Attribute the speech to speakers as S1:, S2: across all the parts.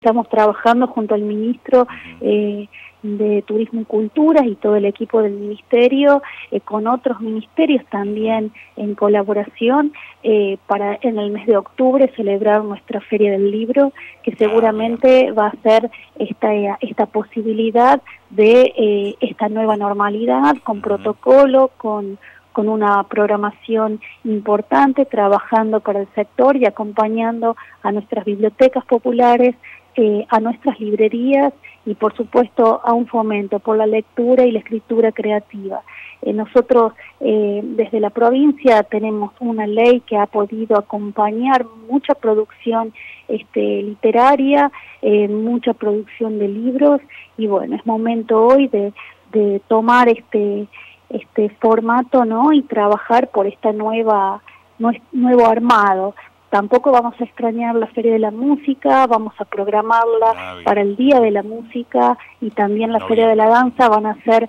S1: estamos trabajando junto al ministro de Turismo y Cultura y todo el equipo del ministerio, con otros ministerios también en colaboración, para en el mes de octubre celebrar nuestra Feria del Libro, que seguramente va a ser esta posibilidad de esta nueva normalidad, con protocolo, con una programación importante, trabajando para el sector y acompañando a nuestras bibliotecas populares, a nuestras librerías y por supuesto a un fomento por la lectura y la escritura creativa. Nosotros desde la provincia tenemos una ley que ha podido acompañar mucha producción literaria, mucha producción de libros, y bueno, es momento hoy de tomar este formato, ¿no? Y trabajar por esta nuevo armado. Tampoco vamos a extrañar la Feria de la Música, vamos a programarla para el Día de la Música, y también la Feria de la Danza van a ser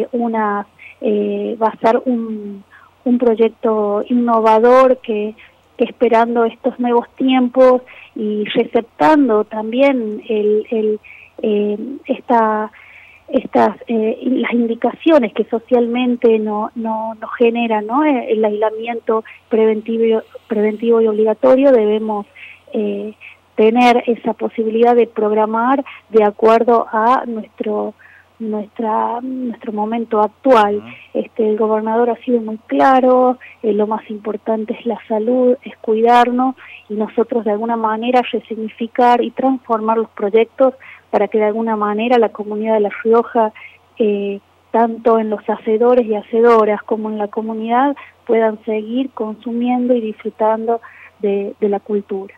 S1: va a ser un proyecto innovador que esperando estos nuevos tiempos y receptando también las indicaciones que socialmente nos genera, ¿no? El aislamiento preventivo y obligatorio. Debemos tener esa posibilidad de programar de acuerdo a nuestro momento actual. El gobernador ha sido muy claro, lo más importante es la salud, es cuidarnos, y nosotros de alguna manera resignificar y transformar los proyectos para que de alguna manera la comunidad de La Rioja, tanto en los hacedores y hacedoras como en la comunidad, puedan seguir consumiendo y disfrutando de la cultura.